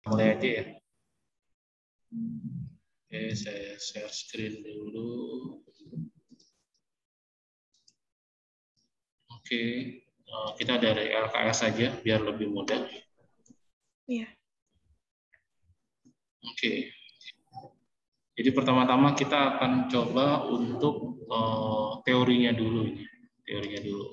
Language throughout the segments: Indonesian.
Mulai aja ya. Oke, saya share screen dulu. Oke, kita dari LKS saja biar lebih mudah. Iya. Oke. Jadi pertama-tama kita akan coba untuk teorinya dulu ini. Teorinya dulu.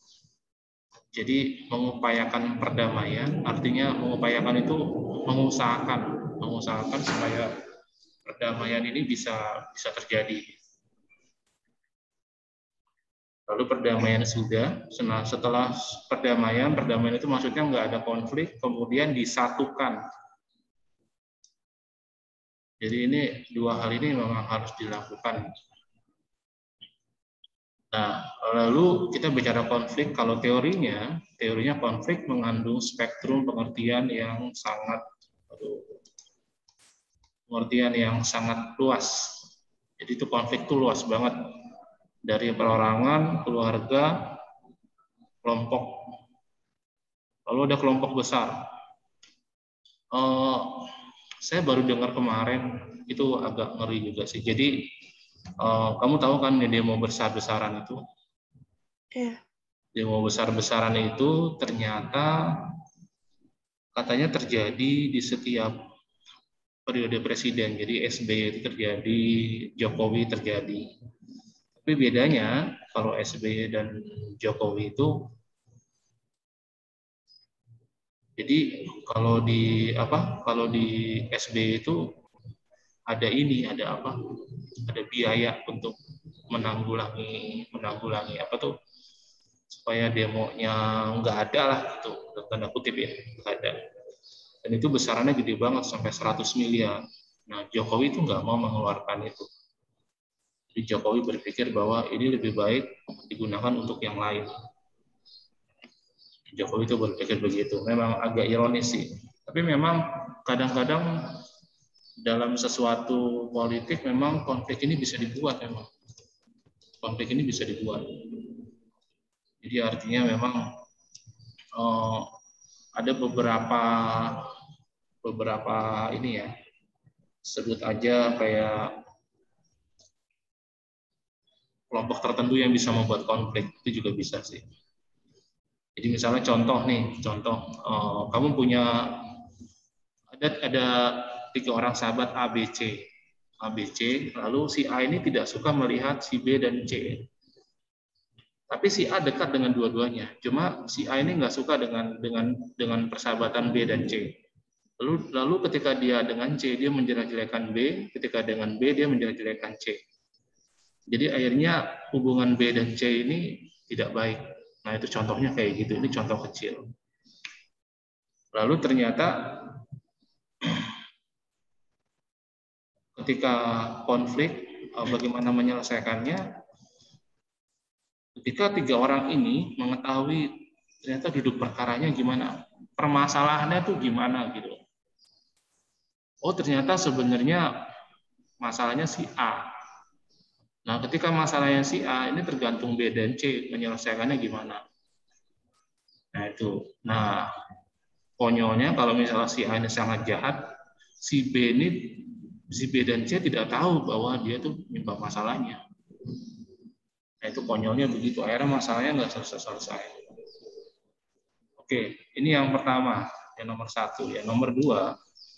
Jadi mengupayakan perdamaian, artinya mengupayakan itu mengusahakan supaya perdamaian ini bisa terjadi. Lalu perdamaian sudah, setelah perdamaian itu maksudnya nggak ada konflik, kemudian disatukan. Jadi ini dua hal ini memang harus dilakukan. Nah, lalu kita bicara konflik, kalau teorinya konflik mengandung spektrum pengertian yang sangat luas. Jadi itu konflik itu luas banget. Dari perorangan, keluarga, kelompok. Lalu ada kelompok besar. Saya baru dengar kemarin, itu agak ngeri juga sih. Jadi kamu tahu kan demo besar-besaran itu? Iya. Demo besar-besaran itu ternyata katanya terjadi di setiap periode presiden. Jadi SBY itu terjadi, Jokowi terjadi. Tapi bedanya kalau SBY dan Jokowi itu, jadi kalau di SBY itu ada biaya untuk menanggulangi supaya demonya nggak ada lah gitu, tanda kutip ya, nggak ada. Dan itu besarannya gede banget sampai 100 miliar. Nah, Jokowi itu nggak mau mengeluarkan itu. Jadi Jokowi berpikir bahwa ini lebih baik digunakan untuk yang lain. Jokowi itu berpikir begitu. Memang agak ironis sih. Tapi memang kadang-kadang dalam sesuatu politik memang konflik ini bisa dibuat memang. Konflik ini bisa dibuat. Jadi artinya memang ada beberapa ini ya, sebut aja kayak kelompok tertentu yang bisa membuat konflik, itu juga bisa sih. Jadi misalnya contoh kamu punya ada 3 orang sahabat ABC, lalu si A ini tidak suka melihat si B dan C. Tapi si A dekat dengan dua-duanya. Cuma si A ini nggak suka dengan persahabatan B dan C. Lalu ketika dia dengan C, dia menjelek-jelekan B. Ketika dengan B, dia menjelek-jelekan C. Jadi akhirnya hubungan B dan C ini tidak baik. Nah itu contohnya kayak gitu. Ini contoh kecil. Lalu ternyata ketika konflik, bagaimana menyelesaikannya? Ketika 3 orang ini mengetahui ternyata duduk perkaranya gimana, permasalahannya tuh gimana gitu. Oh ternyata sebenarnya masalahnya si A. Nah ketika masalahnya si A ini tergantung B dan C menyelesaikannya gimana. Nah itu. Nah konyolnya kalau misalnya si A ini sangat jahat, si B dan C tidak tahu bahwa dia tuh penyebab masalahnya. Nah itu konyolnya begitu. Akhirnya masalahnya nggak selesai. Oke, ini yang pertama, yang nomor 1. Yang nomor 2,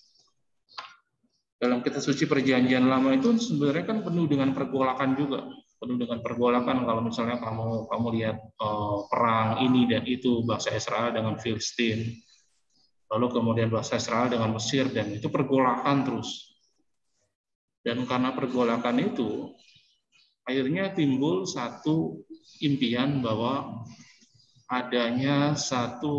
dalam kitab suci perjanjian lama itu sebenarnya kan penuh dengan pergolakan juga. Penuh dengan pergolakan kalau misalnya kamu lihat perang ini dan itu, bangsa Israel dengan Filistin, lalu kemudian bangsa Israel dengan Mesir, dan itu pergolakan terus. Dan karena pergolakan itu, akhirnya timbul satu impian bahwa adanya satu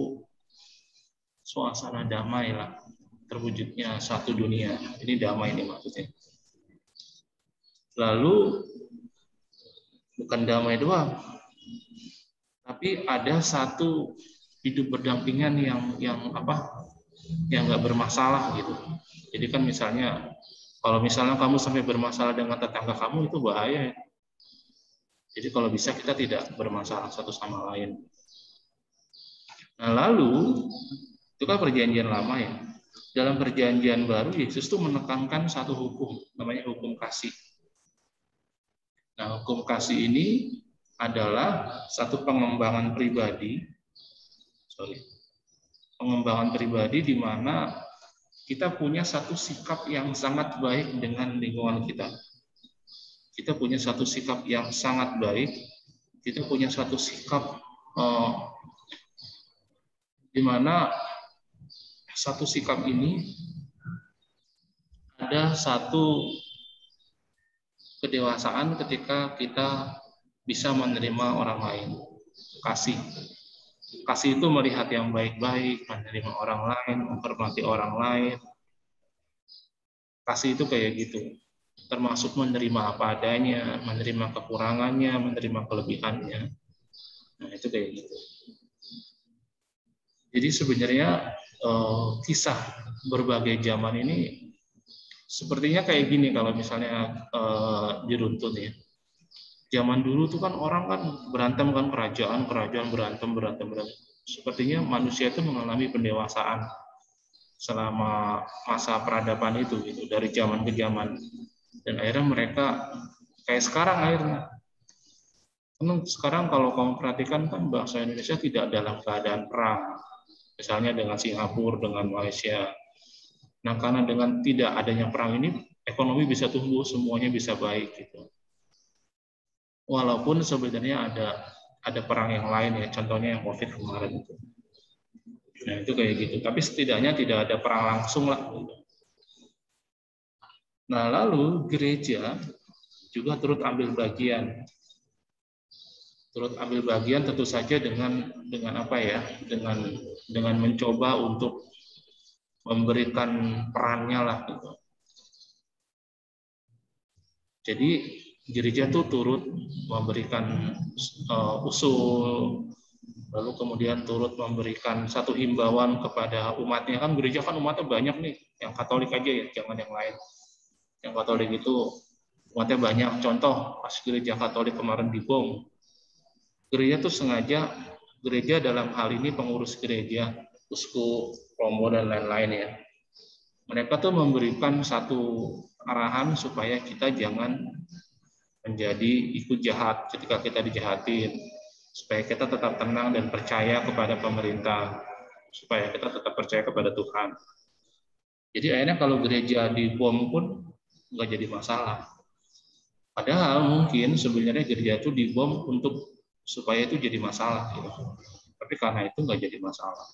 suasana damai lah, terwujudnya satu dunia. Ini damai ini maksudnya. Lalu bukan damai doang, tapi ada satu hidup berdampingan yang nggak bermasalah gitu. Jadi kan misalnya kalau misalnya kamu sampai bermasalah dengan tetangga kamu itu bahaya. Jadi kalau bisa kita tidak bermasalah satu sama lain. Nah lalu itu kan perjanjian lama ya. dalam perjanjian baru Yesus tuh menekankan satu hukum, namanya hukum kasih. Nah, hukum kasih ini adalah satu pengembangan pribadi, pengembangan pribadi di mana kita punya satu sikap yang sangat baik dengan lingkungan kita. Kita punya satu sikap yang sangat baik, kita punya satu sikap di mana satu sikap ini ada satu kedewasaan ketika kita bisa menerima orang lain. Kasih itu melihat yang baik-baik, menerima orang lain, menghormati orang lain. Kasih itu kayak gitu. Termasuk menerima apa adanya, menerima kekurangannya, menerima kelebihannya. Nah, itu kayak gitu. Jadi sebenarnya kisah berbagai zaman ini sepertinya kayak gini kalau misalnya diruntun ya. Zaman dulu tuh kan orang kan berantem kan, kerajaan berantem. Sepertinya manusia itu mengalami pendewasaan selama masa peradaban itu gitu, dari zaman ke zaman. Dan akhirnya mereka kayak sekarang akhirnya. Sekarang kalau kamu perhatikan kan bangsa Indonesia tidak dalam keadaan perang. Misalnya dengan Singapura, dengan Malaysia. Nah, karena dengan tidak adanya perang ini, ekonomi bisa tumbuh, semuanya bisa baik gitu. Walaupun sebenarnya ada perang yang lain ya, contohnya yang COVID kemarin itu. Nah, itu kayak gitu. Tapi setidaknya tidak ada perang langsung lah. Nah, lalu gereja juga turut ambil bagian. Turut ambil bagian tentu saja dengan apa ya? Dengan mencoba untuk memberikan perannya lah gitu. Jadi gereja tuh turut memberikan usul, lalu kemudian turut memberikan satu himbauan kepada umatnya. Kan gereja kan umatnya banyak nih, yang Katolik aja ya, jangan yang lain. Yang Katolik itu umatnya banyak. Contoh pas gereja Katolik kemarin dibom, gereja tuh sengaja, gereja dalam hal ini pengurus gereja, uskup, romo dan lain-lain ya, mereka tuh memberikan satu arahan supaya kita jangan menjadi ikut jahat ketika kita dijahatin, supaya kita tetap tenang dan percaya kepada pemerintah, supaya kita tetap percaya kepada Tuhan. Jadi akhirnya kalau gereja dibom pun nggak jadi masalah. Padahal mungkin sebenarnya gereja itu dibom untuk supaya itu jadi masalah gitu. Tapi karena itu nggak jadi masalah.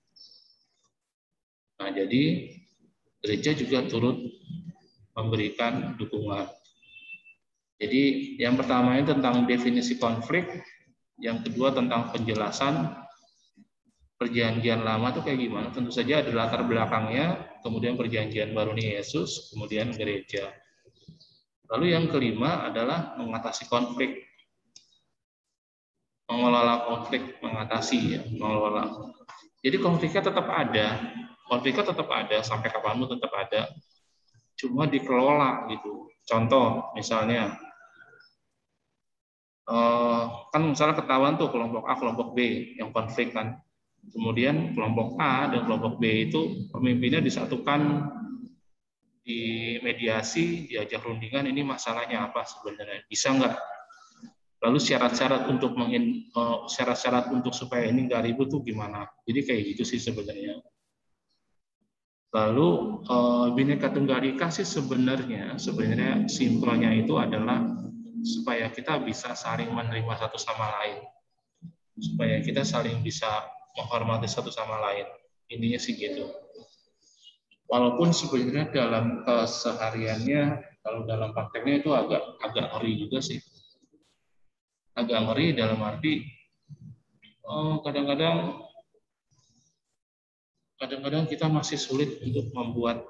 Nah, jadi gereja juga turut memberikan dukungan. Jadi yang pertama ini tentang definisi konflik, yang kedua tentang penjelasan perjanjian lama itu kayak gimana. Tentu saja ada latar belakangnya, kemudian perjanjian baru nih Yesus, kemudian gereja. Lalu yang kelima adalah mengatasi konflik, mengelola konflik, mengatasi ya, mengelola. Jadi konfliknya tetap ada sampai kapanpun tetap ada, cuma dikelola gitu. Contoh misalnya, kan misalnya ketahuan tuh kelompok A, kelompok B yang konflik kan. Kemudian kelompok A dan kelompok B itu pemimpinnya disatukan, di mediasi, diajak rundingan, ini masalahnya apa sebenarnya, bisa nggak? Lalu syarat-syarat untuk supaya ini nggak ribut tuh gimana? Jadi kayak gitu sih sebenarnya. Lalu Bhinneka Tunggal Ika sih sebenarnya simpelnya itu adalah supaya kita bisa saling menerima satu sama lain, supaya kita saling bisa menghormati satu sama lain. Intinya sih gitu. Walaupun sebenarnya dalam kesehariannya, kalau dalam prakteknya itu agak ngeri juga sih. Agak ngeri dalam arti kadang-kadang kita masih sulit untuk membuat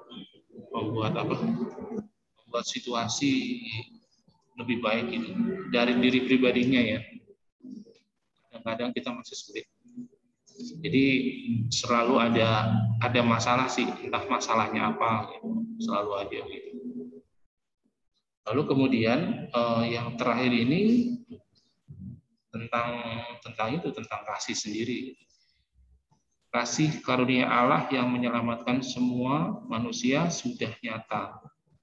situasi lebih baik ini dari diri pribadinya ya. Kadang-kadang kita masih sulit. Jadi selalu ada masalah sih, entah masalahnya apa, gitu. Selalu ada gitu. Lalu kemudian yang terakhir ini tentang kasih sendiri. kasih karunia Allah yang menyelamatkan semua manusia sudah nyata.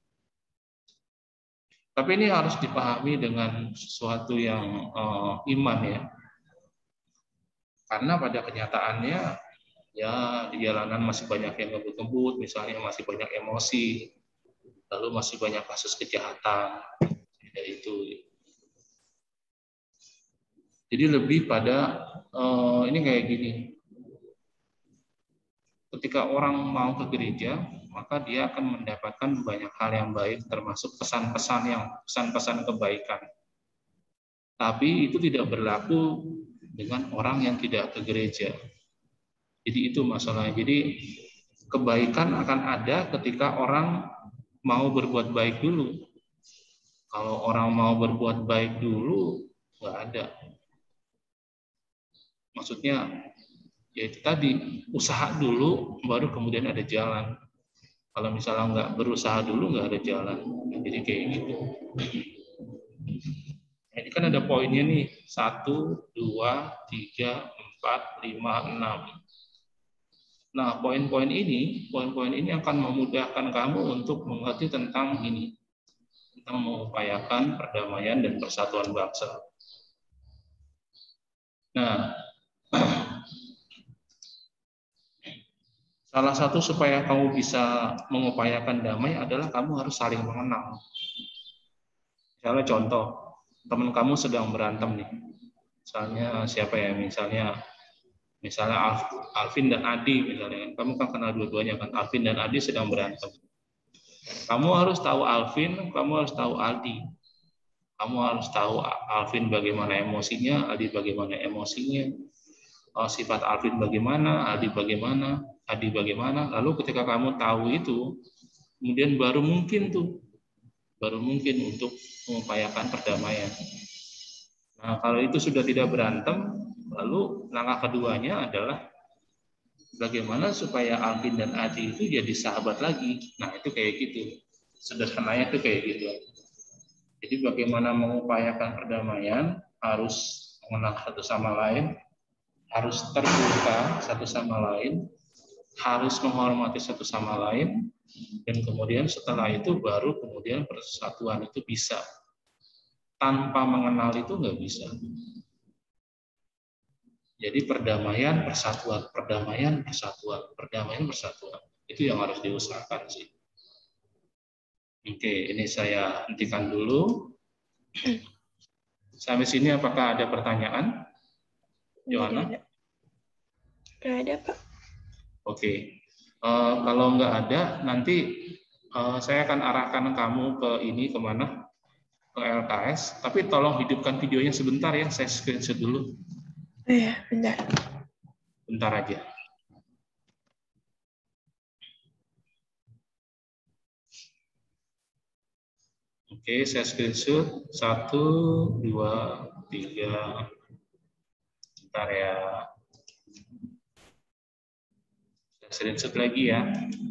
Tapi ini harus dipahami dengan sesuatu yang iman ya. Karena pada kenyataannya ya di jalanan masih banyak yang ngebut-ngebut, misalnya masih banyak emosi, lalu masih banyak kasus kejahatan. Itu. Jadi lebih pada ini kayak gini. Ketika orang mau ke gereja, maka dia akan mendapatkan banyak hal yang baik, termasuk pesan-pesan kebaikan. Tapi itu tidak berlaku dengan orang yang tidak ke gereja. Jadi itu masalahnya. Jadi kebaikan akan ada ketika orang mau berbuat baik dulu. Kalau orang mau berbuat baik dulu, nggak ada. Maksudnya, ya itu tadi, usaha dulu, baru kemudian ada jalan. Kalau misalnya nggak berusaha dulu, nggak ada jalan. Jadi kayak gitu. Ini kan ada poinnya nih, 1, 2, 3, 4, 5, 6. Nah, poin-poin ini akan memudahkan kamu untuk mengerti tentang ini, tentang mengupayakan perdamaian dan persatuan bangsa. Nah, salah satu supaya kamu bisa mengupayakan damai adalah kamu harus saling mengenal. Misalnya contoh, teman kamu sedang berantem nih. Misalnya siapa ya? Misalnya Alvin dan Adi misalnya. Kamu kan kenal dua-duanya kan. Alvin dan Adi sedang berantem. Kamu harus tahu Alvin, kamu harus tahu Adi. Kamu harus tahu Alvin bagaimana emosinya, Adi bagaimana emosinya. Sifat Alvin bagaimana, Adi bagaimana, Adi bagaimana. Lalu ketika kamu tahu itu, kemudian baru mungkin untuk mengupayakan perdamaian. Nah, kalau itu sudah tidak berantem, lalu langkah keduanya adalah bagaimana supaya Alvin dan Adi itu jadi sahabat lagi. Nah, itu kayak gitu. Sederhananya itu kayak gitu. Jadi bagaimana mengupayakan perdamaian, harus mengenal satu sama lain, harus terbuka satu sama lain, harus menghormati satu sama lain, dan kemudian setelah itu baru kemudian persatuan itu bisa. Tanpa mengenal itu nggak bisa. Jadi perdamaian, persatuan, perdamaian, persatuan, perdamaian, persatuan. Itu yang harus diusahakan sih. Oke, ini saya hentikan dulu. Sampai sini apakah ada pertanyaan? Johanna? Nggak ada, Pak. Oke. Kalau nggak ada, nanti saya akan arahkan kamu ke ini, kemana? Ke LKS. Tapi tolong hidupkan videonya sebentar ya, saya screenshot dulu. Oh ya, bentar. Bentar aja. Oke, saya screenshot. 1, 2, 3. Bentar ya. Saya screenshot lagi ya.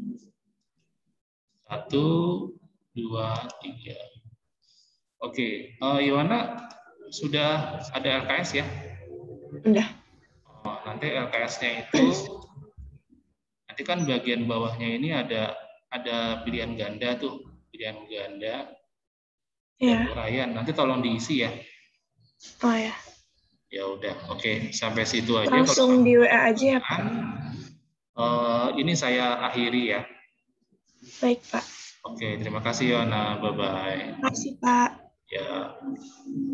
1, 2, 3. Oke, Yohana sudah ada LKS ya? Udah. Nanti LKS-nya itu, nanti kan bagian bawahnya ini ada pilihan ganda tuh, pilihan ganda. Dan uraian, nanti tolong diisi ya. Oh ya. Ya udah, oke, sampai situ aja. Langsung di WA aja ya, Pak. Ini saya akhiri ya. Baik, Pak. Oke, terima kasih Yona. Bye-bye. Terima kasih, Pak. Ya.